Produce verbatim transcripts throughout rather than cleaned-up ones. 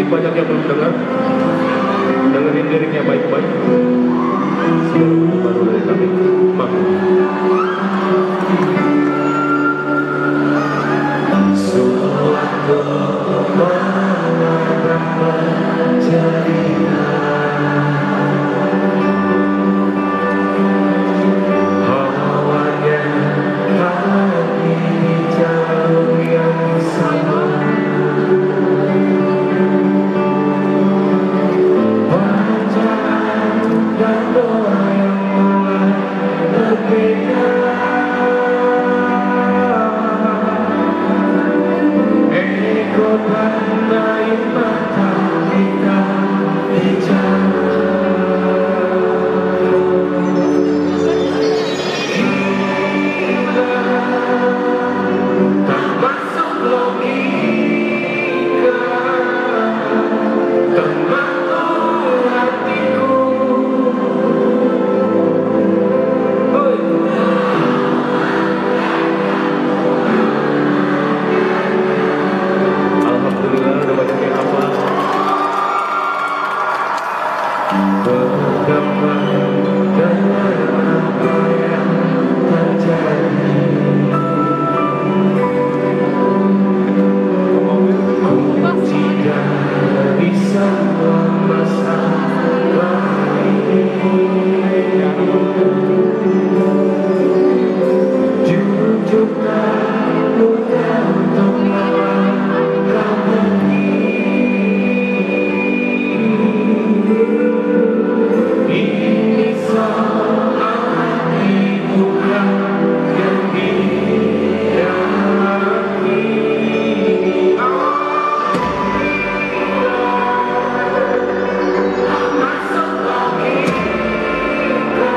Mungkin banyak yang belum dengar. Dengerin liriknya baik-baik. Sebuah lagu baru dari kami. Mak. Suatu malam menjadi hawanya lagi di jalur yang sama. Wajah dan doa yang mulai berbeda. Ego pandai mata kita bicara. Gila, tak masuk logika, tak mengatur hatiku. Oi. Alhamdulillah udah banyak yang hafal. Berdamai dengan apa yang terjadi. Kunci dari semua masalah ini, jujurkan mudah untuk melangkah pergi. Ini saat dibuka yang dihilangkan. Masuk logika,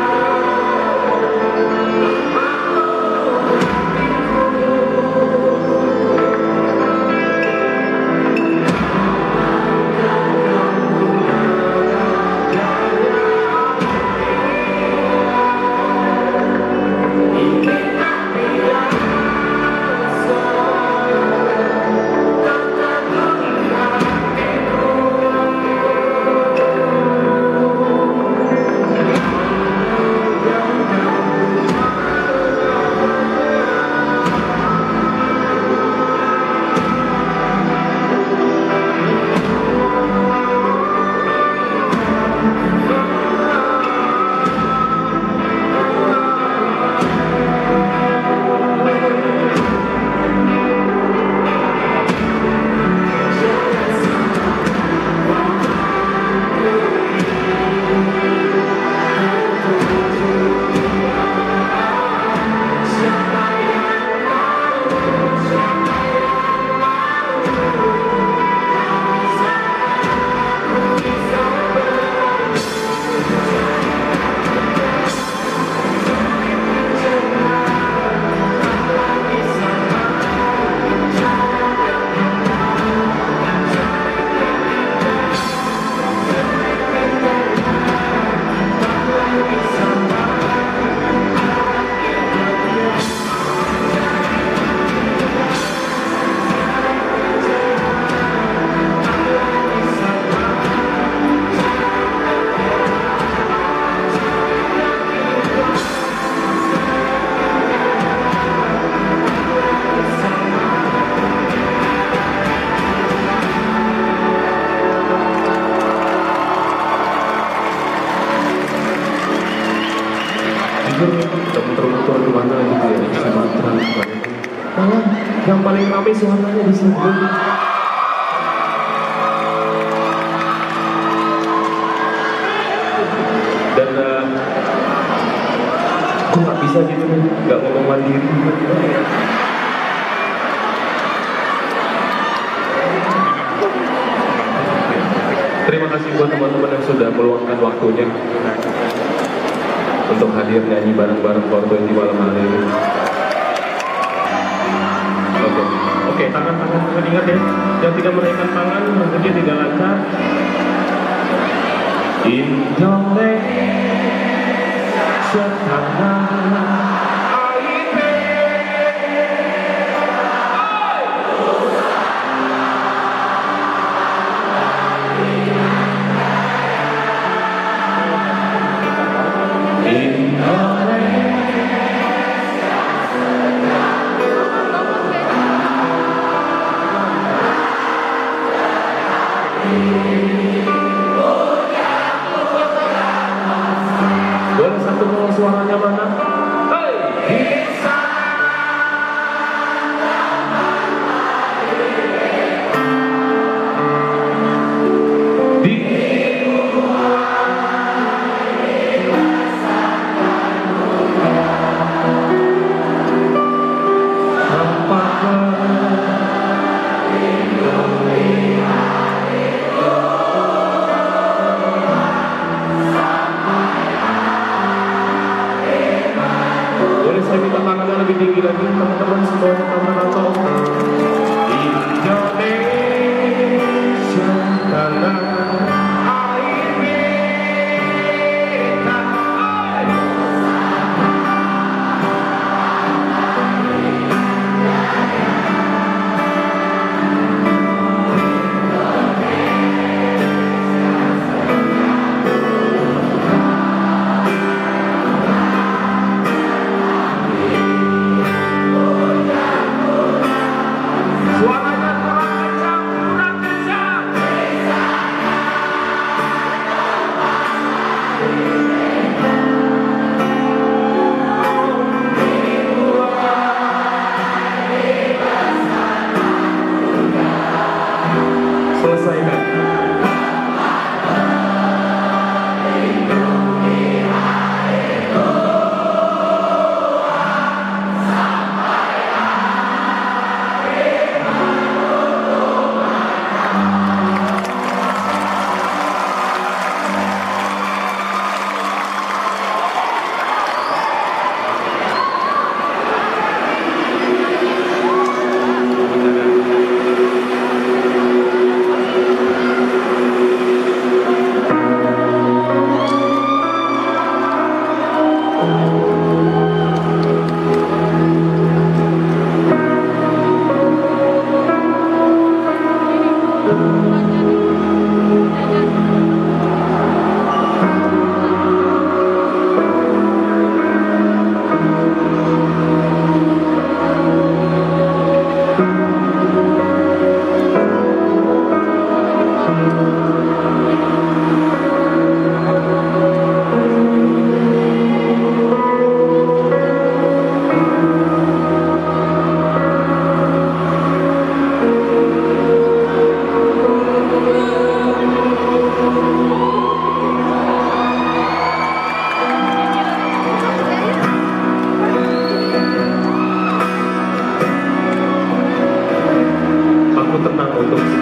kita muter-muter kemana gitu ya, di Sumatera malah yang paling ramai suaranya di sini. Dan uh, kok nggak bisa gitu nih, nggak ngomong mandiri. Terima kasih buat teman-teman yang sudah meluangkan waktunya untuk hadir nyanyi bareng-bareng four twenty malam hari ini. Oke, oke, tangan-tangan tangan ingat ya, yang tidak menaikkan tangan mungkin tidak lancar. Indonesia tanah air. Boleh satu mau suaranya mana? Hey! Boleh saya minta tangannya lebih tinggi lagi teman-teman semua teman atau Indonesia tanah air kita. Suaranya kurang kencang, kurang kencang. Selesaikan. Aku tenang untuk